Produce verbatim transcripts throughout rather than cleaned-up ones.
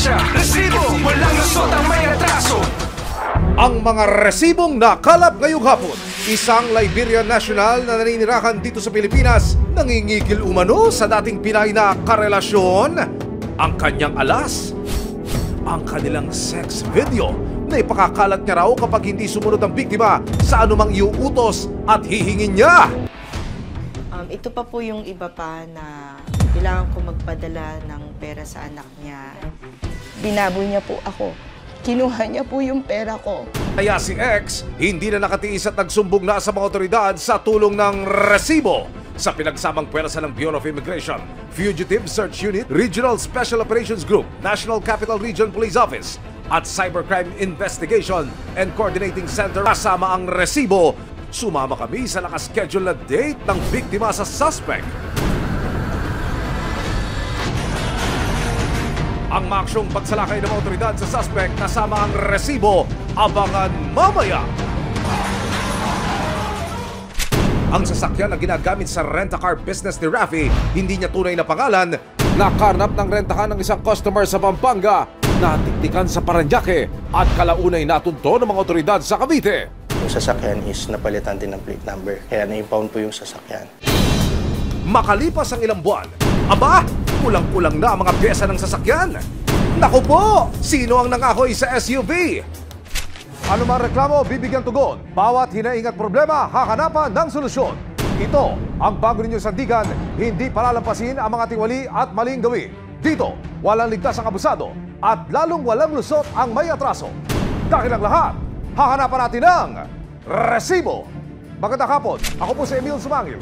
ebidensya, resibo, walang lusot ang may atraso. Ang mga resibong nakalap ngayong hapon. Isang Liberian national na naninirahan dito sa Pilipinas nangingikil umano sa dating Pinay na karelasyon. Ang kanyang alas, ang kanilang sex video na ipakakalat niya raw kapag hindi sumunod ang biktima sa anumang iuutos at hihingin niya. Um, ito pa po yung iba pa na kailangan ko magpadala ng pera sa anak niya. Binaboy niya po ako. Kinuha niya po yung pera ko. Kaya si X hindi na nakatiis at nagsumbong na sa mga otoridad sa tulong ng resibo sa pinagsamang pwersa ng Bureau of Immigration, Fugitive Search Unit, Regional Special Operations Group, National Capital Region Police Office at Cybercrime Investigation and Coordinating Center. Kasama ang resibo, sumama kami sa nakaschedule na date ng biktima sa suspect. Ang maaksyong pagsalakay ng mga otoridad sa suspect kasama ang resibo, abangan mamaya. Ang sasakyan na ginagamit sa rent-a-car business ni Raffy, hindi niya tunay na pangalan, nakarnap ng rentahan ng isang customer sa Pampanga, natiktikan sa Paranaque at kalaunay natunto ng mga otoridad sa Cavite. Yung sasakyan is napalitan din ng plate number, kaya na-impound po yung sasakyan. Makalipas ang ilang buwan, aba, kulang-kulang na ang mga pyesa ng sasakyan. Naku po, sino ang nangahoy sa S U V? Ano mang reklamo, bibigyan tugon. Bawat hinaing at problema, hahanapan ng solusyon. Ito ang bago ninyong sandigan, hindi palalampasin ang mga tiwali at maling gawin. Dito, walang ligtas ang abusado at lalong walang lusot ang may atraso. Dahil ang lahat, hahanapan natin ng resibo. Magandang hapon, ako po si Emil Sumangil.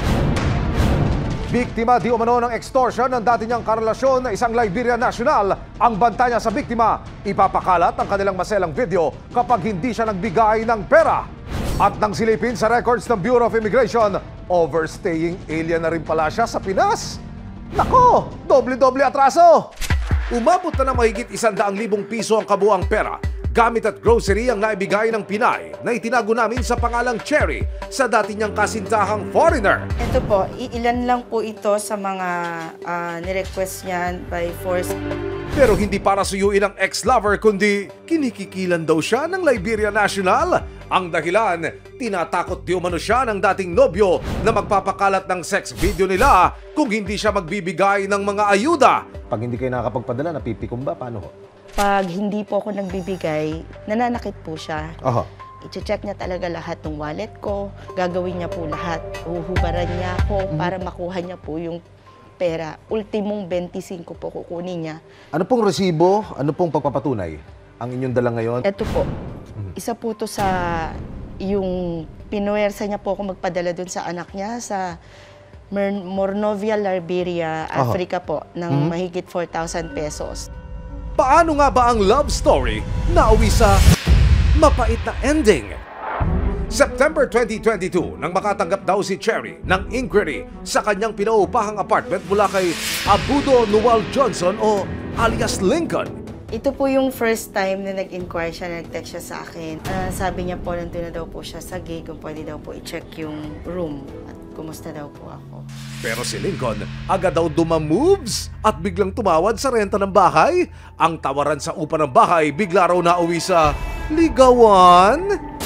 Biktima di umano ng extortion ng dati niyang karelasyon na isang Liberian national. Ang banta niya sa biktima, ipapakalat ang kanilang maselang video kapag hindi siya nagbigay ng pera. At nang silipin sa records ng Bureau of Immigration, overstaying alien na rin pala siya sa Pinas. Nako, doble-doble atraso! Umabot na ng mahigit isandaang libong piso ang kabuang pera. Gamit at grocery ang naibigay ng Pinay na itinago namin sa pangalang Cherry sa dati niyang kasintahang foreigner. Ito po, ilan lang po ito sa mga uh, nirequest niyan by force. Pero hindi para suyuin ang ex-lover kundi kinikikilan daw siya ng Liberian national. Ang dahilan, tinatakot di umano siya ng dating nobyo na magpapakalat ng sex video nila kung hindi siya magbibigay ng mga ayuda. Pag hindi kayo nakakapagpadala, napipikom ba? Paano ho? Pag hindi po ako nagbibigay, nananakit po siya. Aha. I-check niya talaga lahat ng wallet ko. Gagawin niya po lahat. Uhubaran niya ako mm-hmm. para makuha niya po yung pera. Ultimong twenty-five po kukunin niya. Ano pong resibo? Ano pong pagpapatunay ang inyong dala ngayon? Ito po. Mm-hmm. Isa po to sa yung pinuwersa niya po ako magpadala dun sa anak niya sa Mornovia, Liberia, Africa Aha. po ng mm-hmm. mahigit four thousand pesos. Paano nga ba ang love story na uwi sa mapait na ending? September twenty twenty-two, nang makatanggap daw si Cherry ng inquiry sa kanyang pinaupahang apartment mula kay Abudo Noel Johnson o alias Lincoln. Ito po yung first time na nag-inquire siya, nag-text siya sa akin. Uh, sabi niya po, nandun na daw po siya sa gate, kung pwede daw po i-check yung room at kumusta daw po ako. Pero si Lincoln, agad daw dumamoves at biglang tumawad sa renta ng bahay. Ang tawaran sa upa ng bahay, bigla raw nauwi sa ligawan.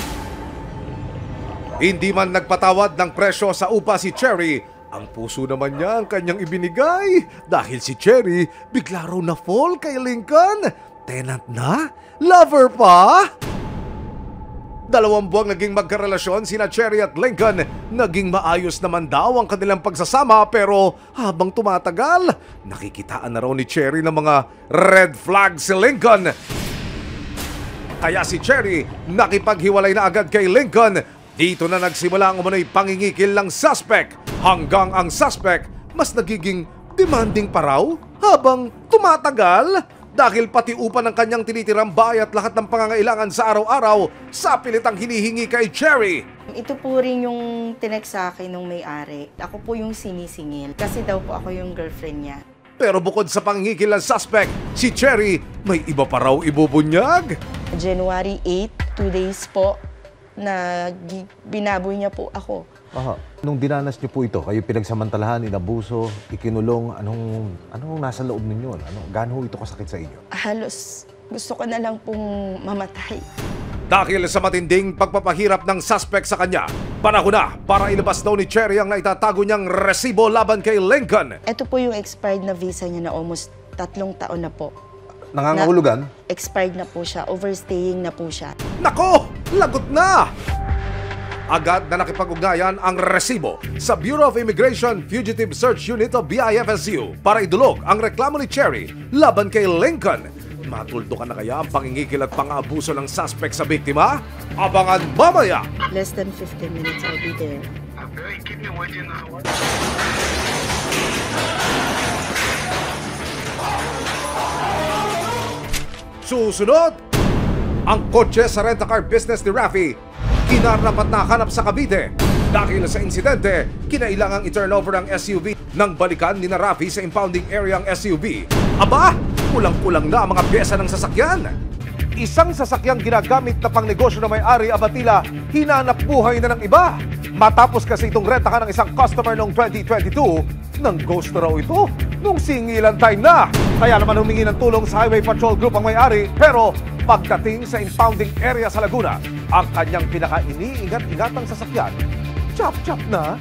Hindi man nagpatawad ng presyo sa upa si Cherry, ang puso naman niya ang kanyang ibinigay. Dahil si Cherry, bigla raw na fall kay Lincoln. Tenant na? Lover pa? Dalawang buwang naging magkarelasyon sina Cherry at Lincoln. Naging maayos naman daw ang kanilang pagsasama pero habang tumatagal, nakikitaan na raw ni Cherry ng mga red flag si Lincoln. Kaya si Cherry nakipaghiwalay na agad kay Lincoln. Dito na nagsimula ang umano'y pangingikil ng suspect hanggang ang suspect mas nagiging demanding pa raw habang tumatagal. Dahil pati upa ng kanyang tinitirang bahay at lahat ng pangangailangan sa araw-araw sa pilitang hinihingi kay Cherry. Ito po rin yung tinext sa akin nung may-ari. Ako po yung sinisingil kasi daw po ako yung girlfriend niya. Pero bukod sa pangingikil ng suspect, si Cherry may iba pa raw ibubunyag. January eighth, two days po, na binaboy niya po ako. Aha. Nung dinanas niyo po ito, kayo pinagsamantalahan, inabuso, ikinulong, anong, anong nasa loob ninyo? Ano, gaano ito kasakit sa inyo? Halos gusto ko na lang pong mamatay. Dahil sa matinding pagpapahirap ng suspect sa kanya, panahon na para ilabas daw ni Cherry ang naitatago niyang resibo laban kay Lincoln. Ito po yung expired na visa niya na almost tatlong taon na po. Nangangahulugan? Na expired na po siya, overstaying na po siya. Nako! Lagot na! Agad na nakipag-ugnayan ang resibo sa Bureau of Immigration Fugitive Search Unit o B I F S U para idulog ang reklamo ni Cherry laban kay Lincoln. Matuldukan na kaya ang pangingikil at pang-abuso ng suspect sa biktima? Abangan mamaya! Less than fifteen minutes, I'll be there. Susunod, ang kotse sa rent-a-car business ni Raffy kinarnapat na hanap sa Cavite. Dahil sa insidente, kinailangang i-turnover ang S U V nang balikan ni na Raffy sa impounding area ang S U V. Aba, kulang-kulang na ang mga pyesa ng sasakyan. Isang sasakyang ginagamit na pangnegosyo na may-ari aba tila hinanap buhay na ng iba. Matapos kasi itong renta ka ng isang customer noong twenty twenty-two, nang ghost na raw ito nung singilan time na. Kaya naman humingi ng tulong sa Highway Patrol Group ang may-ari, pero pagdating sa impounding area sa Laguna, ang kanyang pinaka-iniingat-ingatang sasakyan, chop-chop na.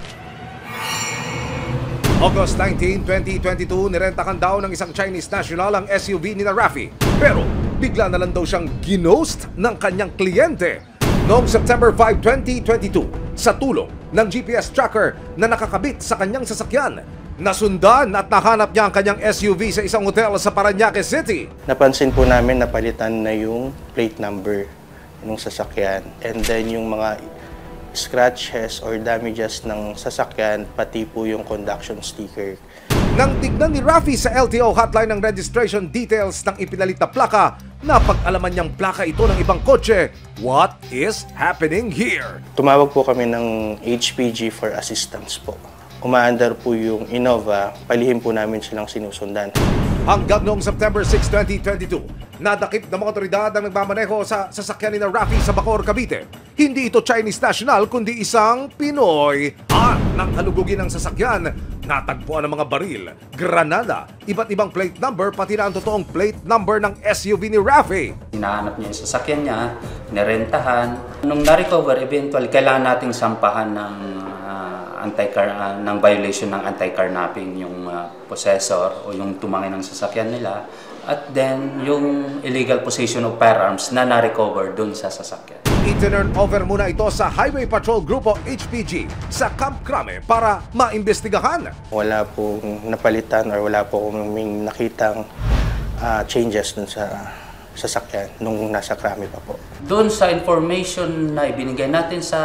August nineteenth, twenty twenty-two, nirentakan daw ng isang Chinese national ang S U V ni na Raffy. Pero bigla na lang daw siyang ginost ng kanyang kliyente. Noong September fifth, twenty twenty-two, sa tulong ng G P S tracker na nakakabit sa kanyang sasakyan, nasundan at nahanap niya ang kanyang S U V sa isang hotel sa Parañaque City. Napansin po namin napalitan na yung plate number ng sasakyan. And then yung mga scratches or damages ng sasakyan, pati po yung conduction sticker. Nang tignan ni Raffy sa L T O hotline ng registration details ng ipinalit na plaka, napag-alaman niyang plaka ito ng ibang kotse. What is happening here? Tumawag po kami ng H P G for assistance po. Umaandar po yung Innova, palihim po namin silang sinusundan. Hanggang noong September sixth, twenty twenty-two, nadakip ng mga otoridad ang nagmamaneho sa sasakyan ni na Raffy sa Bacoor, Cavite. Hindi ito Chinese national kundi isang Pinoy. At nang halugugin ang sasakyan, natagpuan ang mga baril, granada, iba't ibang plate number, pati na ang totoong plate number ng S U V ni Raffy. Hinahanap niya yung sasakyan niya, nirentahan. Nung na-recover, eventually, kailangan nating sampahan ng uh, anti-car, uh, ng violation ng anti-carnapping yung uh, possessor o yung tumangin ng sasakyan nila. At then, yung illegal possession of firearms na na-recover dun sa sasakyan. I-turn over muna ito sa Highway Patrol Group o H P G sa Camp Crame para maimbestigahan. Wala pong napalitan or wala po kaming nakitang uh, changes dun sa sasakyan nung nasa Crame pa po. Doon sa information na ibinigay natin sa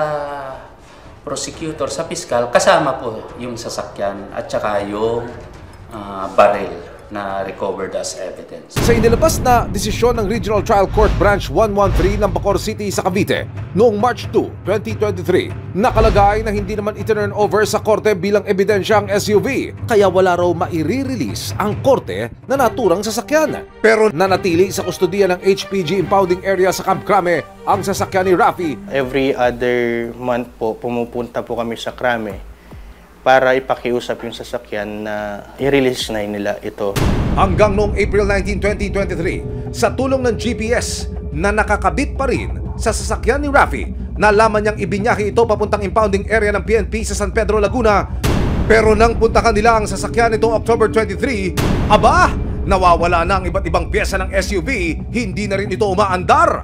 prosecutor, sa piskal, kasama po yung sasakyan at saka yung uh, baril na recovered as evidence. Sa inilabas na desisyon ng Regional Trial Court Branch one one three ng Bacoor City sa Cavite noong March second, twenty twenty-three, nakalagay na hindi naman i-turn over sa korte bilang ebidensya ang S U V, kaya wala raw maire-release ang korte na naturang sasakyan. Pero nanatili sa kustodiya ng H P G impounding area sa Camp Crame ang sasakyan ni Raffy. Every other month po, pumupunta po kami sa Crame para ipakiusap yung sasakyan na i-release na nila ito. Hanggang noong April nineteenth, twenty twenty-three, sa tulong ng G P S na nakakabit pa rin sa sasakyan ni Raffy, nalaman niyang ibinyahe ito papuntang impounding area ng P N P sa San Pedro, Laguna. Pero nang puntahan nila ang sasakyan nitong October twenty-third, aba, nawawala na ang iba't ibang pyesa ng S U V, hindi na rin ito umaandar.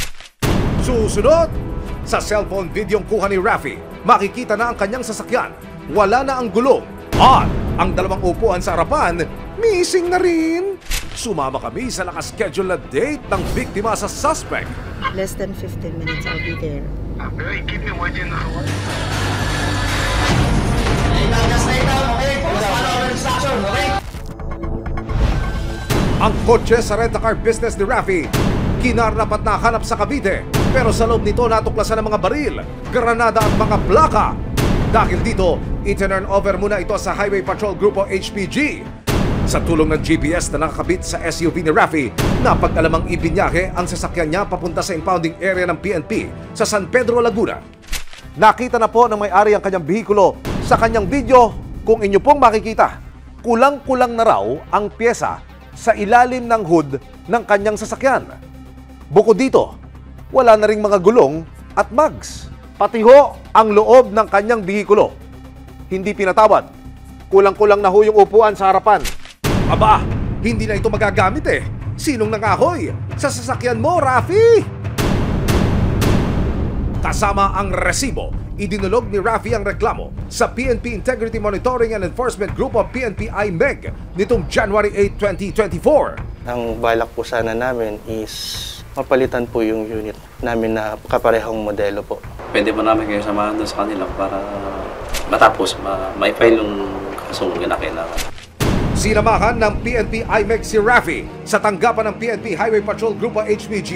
Susunod, sa cellphone videong kuha ni Raffy, makikita na ang kanyang sasakyan. Wala na ang gulong at ang dalawang upuan sa harapan, missing na rin. Sumama kami sa nakaschedule na date ng biktima sa suspect. Less than fifteen minutes, I'll be there. Ang kotse sa rent-a-car business ni Raffy, kinarnapat na hanap sa Cavite, pero sa loob nito natuklasan ng mga baril, granada at mga plaka. Dahil dito, i-turn over muna ito sa Highway Patrol Group o H P G. Sa tulong ng G P S na nakakabit sa S U V ni Raffy, napag-alamang ibinyahe ang sasakyan niya papunta sa impounding area ng P N P sa San Pedro, Laguna. Nakita na po ng may-ari ang kanyang bihikulo sa kanyang video. Kung inyo pong makikita, kulang-kulang na raw ang pyesa sa ilalim ng hood ng kanyang sasakyan. Bukod dito, wala na ring mga gulong at mags. Pati ho ang loob ng kanyang bihikulo. Hindi pinatawad. Kulang-kulang na ho yung upuan sa harapan. Aba, hindi na ito magagamit eh. Sinong nangahoy sa sasakyan mo, Rafi? Kasama ang resibo, idinulog ni Rafi ang reklamo sa P N P Integrity Monitoring and Enforcement Group of P N P I M E G nitong January eighth, twenty twenty-four. Ang balak po sana namin is mapalitan po yung unit namin na kaparehong modelo po. Pwede ba namin kayo samahan doon sa kanila para matapos ma ma-file yung kasong kinakailangan? Sinamahan ng P N P I M E G si Rafi sa tanggapan ng P N P Highway Patrol Group o H P G.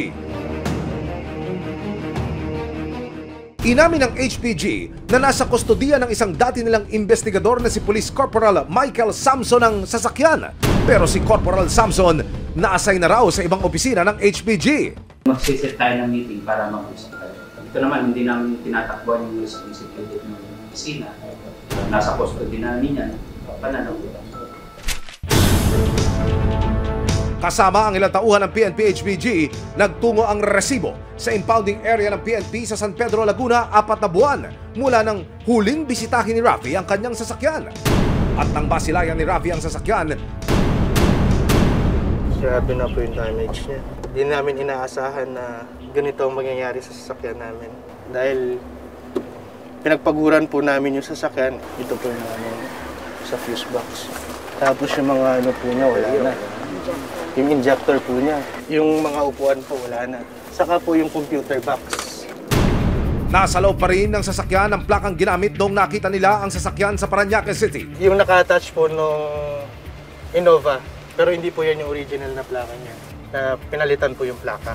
Inamin ng H P G na nasa kustodiya ng isang dati nilang investigador na si Police Corporal Michael Samson ang sasakyan. Pero si Corporal Samson na-assign na raw sa ibang opisina ng H P G. Magsiset tayo ng meeting para mag-usap tayo. Ito naman, hindi namin tinatakbuhan yung responsibility ng opisina. Nasa custody namin yan, pananagutan. Kasama ang ilang tauhan ng P N P H P G, nagtungo ang resibo sa impounding area ng P N P sa San Pedro, Laguna, apat na buwan mula nang huling bisitahin ni Rafi ang kanyang sasakyan. At nang basilayan ni Rafi ang sasakyan, Grabe na po yung damage niya. Hindi namin inaasahan na ganito ang mangyayari sa sasakyan namin. Dahil pinagpaguran po namin yung sasakyan, ito po yung ano, sa fuse box. Tapos yung mga ano po niya, wala na. Yung injector po niya. Yung mga upuan po, wala na. Saka po yung computer box. nasa loob pa rin ng sasakyan ang plakang ginamit noong nakita nila ang sasakyan sa Parañaque City. Yung naka-attach po nung Innova, pero hindi po yan yung original na plaka niya. Na pinalitan po yung plaka.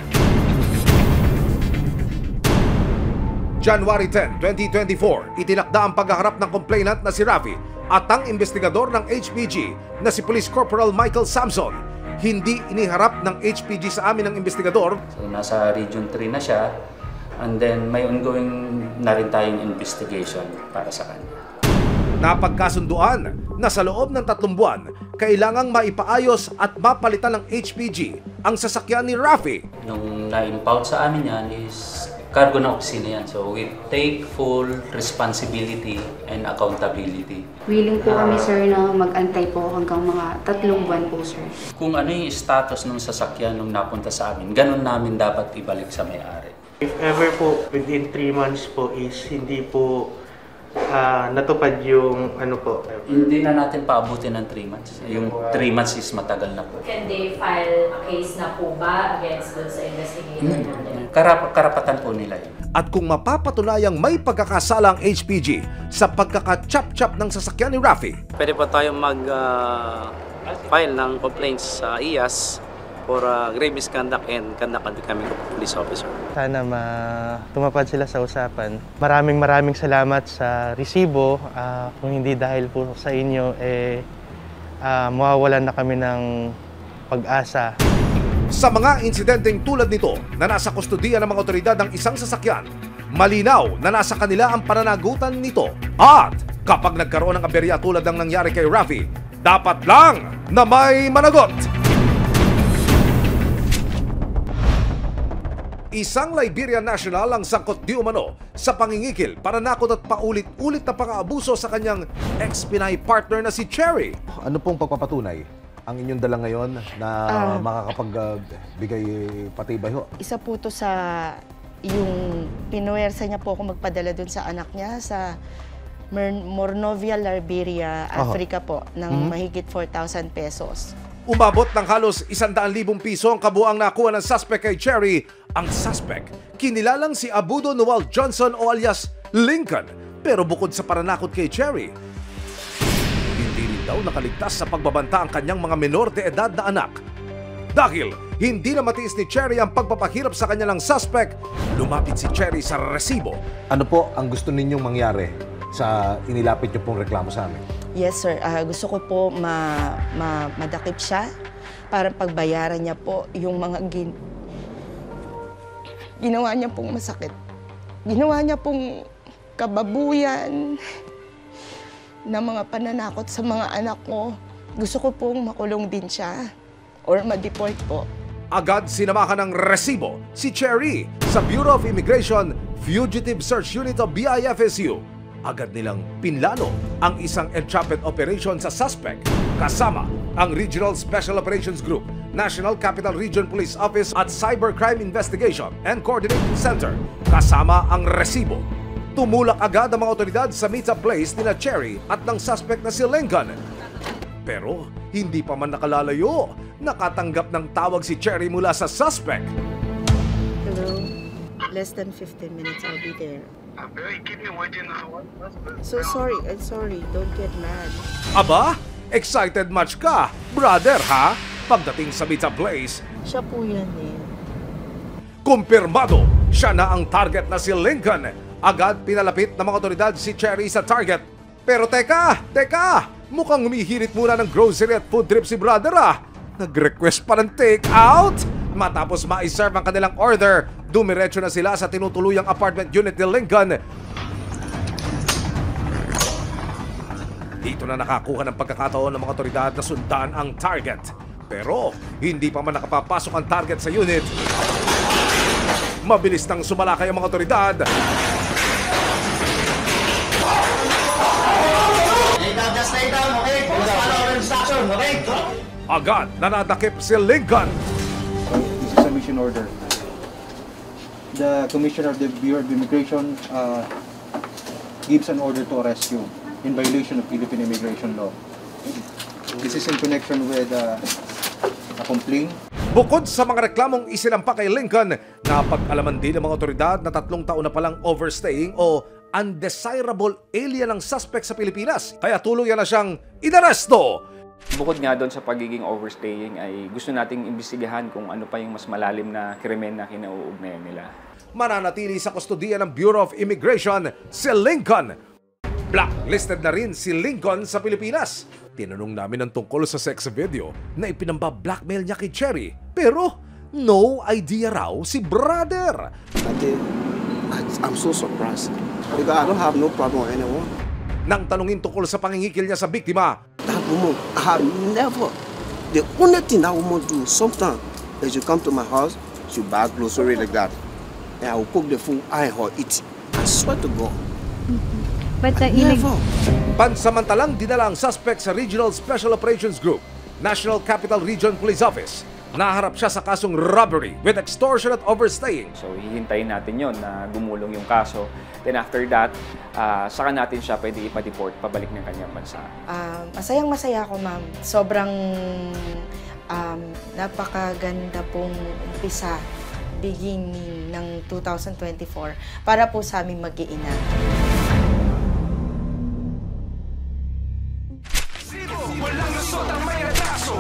January tenth, twenty twenty-four, itinakda ang paghaharap ng complainant na si Rafi at ang investigador ng H P G na si Police Corporal Michael Samson. Hindi iniharap ng H P G sa amin ng investigador. So, nasa Region three na siya, and then may ongoing na rin tayong investigation para sa kanya. Napagkasunduan na sa loob ng tatlong buwan, kailangang maipaayos at mapalitan ng H P G ang sasakyan ni Rafi. Nung na-impound sa amin yan is cargo na opisina yan. So we take full responsibility and accountability. Willing po kami, sir, na mag-antay po hanggang mga tatlong buwan po, sir. Kung ano yung status ng sasakyan nung napunta sa amin, ganun namin dapat ibalik sa may-ari. If ever po, within three months po is hindi po uh, natupad yung ano po. Hindi na natin paabutin ng three months. Yung three months is matagal na po. Can they file a case na po ba against dun sa investigator natin? Karap karapatan po nila yun. At kung mapapatunayang may pagkakasala ang H P G sa pagkakachap-chap ng sasakyan ni Rafi, pwede po tayong mag-file uh, ng complaints sa I A S for uh, grave misconduct and conduct unbecoming of police officer. Sana ma tumapad sila sa usapan. Maraming maraming salamat sa resibo. Uh, kung hindi dahil po sa inyo, eh, uh, mawawalan na kami ng pag-asa. sa mga insidenteng tulad nito na nasa kustodiya ng mga otoridad ng isang sasakyan, malinaw na nasa kanila ang pananagutan nito. At kapag nagkaroon ng aberya tulad ng nangyari kay Rafi, dapat lang na may managot. Isang Liberian national ang sangkot di umano sa pangingikil, pananakot at paulit-ulit na pang-aabuso sa kanyang ex-Pinay partner na si Cherry. Ano pong pagpapatunay ang inyong dala ngayon na uh, makakapagbigay uh, patibay ho? Isa po to sa yung pinuwersa niya po ako magpadala dun sa anak niya sa Mornovia, Liberia, Africa po, ng mm-hmm. mahigit four thousand pesos. Umabot ng halos isang daang libong piso ang kabuang nakuha ng suspect kay Cherry. Ang suspect, kinilalang si Abudo Noel Johnson o alias Lincoln. Pero bukod sa paranakot kay Cherry, hindi rin daw nakaligtas sa pagbabanta ang kanyang mga menor de edad na anak. Dahil hindi na matiis ni Cherry ang pagpapahirap sa kanya ng suspect, lumapit si Cherry sa resibo. Ano po ang gusto ninyong mangyari sa inilapit niyo pong reklamo sa amin? Yes, sir. Uh, gusto ko po ma, ma, madakip siya para pagbayaran niya po yung mga gin, ginawa niya pong masakit. Ginawa niya pong kababuyan, na mga pananakot sa mga anak ko. Gusto ko pong makulong din siya or ma-deport po. Agad sinamahan ng resibo si Cherry sa Bureau of Immigration Fugitive Search Unit of B I F S U. Agad nilang pinlano ang isang entrapment operation sa suspect kasama ang Regional Special Operations Group, National Capital Region Police Office at Cybercrime Investigation and Coordinating Center kasama ang resibo. Tumulak agad ang mga otoridad sa meet-up place nila Cherry at ng suspect na si Lincoln. Pero hindi pa man nakalalayo, nakatanggap ng tawag si Cherry mula sa suspect. Hello, less than fifteen minutes, I'll be there. So sorry, I'm sorry, don't get mad. Aba, excited much ka, brother ha? Pagdating sa meet-up place, Siya po yan eh. kumpirmado siya na ang target na si Lincoln. Agad pinalapit ng mga otoridad si Cherry sa target. Pero teka, teka, mukhang humihirit muna ng grocery at food trip si brother ah. Nag-request pa ng take-out. Matapos ma-serve ang kanilang order, dumiretso na sila sa tinutuluyang apartment unit ni Lincoln. Dito na nakakuha ng pagkakataon ng mga otoridad na sundan ang target. Pero hindi pa man nakapapasok ang target sa unit. Mabilis nang sumalakay ang mga otoridad. Agad nanadakip si Lincoln. This is a mission order. The Commissioner of the Bureau of Immigration uh, gives an order to arrest you in violation of Philippine immigration law. This is in connection with uh, a complaint. Bukod sa mga reklamong isinampa kay Lincoln, napag-alaman din ng mga otoridad na tatlong taon na palang overstaying o undesirable alien ang suspect sa Pilipinas. Kaya tuluyan na siyang inaresto. Bukod nga doon sa pagiging overstaying ay gusto nating imbestigahan kung ano pa yung mas malalim na krimen na kinauugnayan nila. Mananatili sa kustodiya ng Bureau of Immigration si Lincoln. Blacklisted na rin si Lincoln sa Pilipinas. Tinanong namin ang tungkol sa sex video na ipinamba-blackmail niya kay Cherry. Pero no idea raw si brother. I'm so surprised because I don't have no problem with anyone. Nang tanungin tungkol sa pangingikil niya sa biktima, that woman, I have never. The only thing that woman do sometimes is you come to my house, she buy grocery like that, and I will cook the food I and her eat. I swear to God. But the never. Pansamantalang dinala ang suspect sa Regional Special Operations Group, National Capital Region Police Office. Naharap siya sa kasong robbery with extortion at overstaying. So hihintayin natin yon na gumulong yung kaso. Then after that, uh, saka natin siya pwede ipa-deport pabalik ng kanyang bansa. Uh, masayang masaya ako, ma'am. Sobrang um, napakaganda pong umpisa, beginning ng two thousand twenty-four para po sa aming mag-iina. Walang lusot ang may retraso.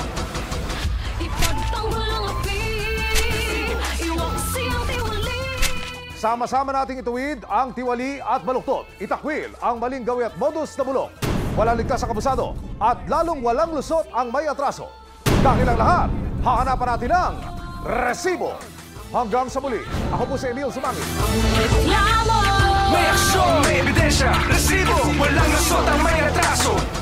Sama-sama nating ituwid ang tiwali at baluktot. Itakwil ang maling gawi at modus na bulok. Walang ligtas sa kabusado at lalong walang lusot ang may atraso. Dahil ang lahat, hahanapan natin ang resibo. Hanggang sa muli, ako po si Emil Sumangit. May aksyon, may ebidensya. Resibo, walang lusot ang may retraso.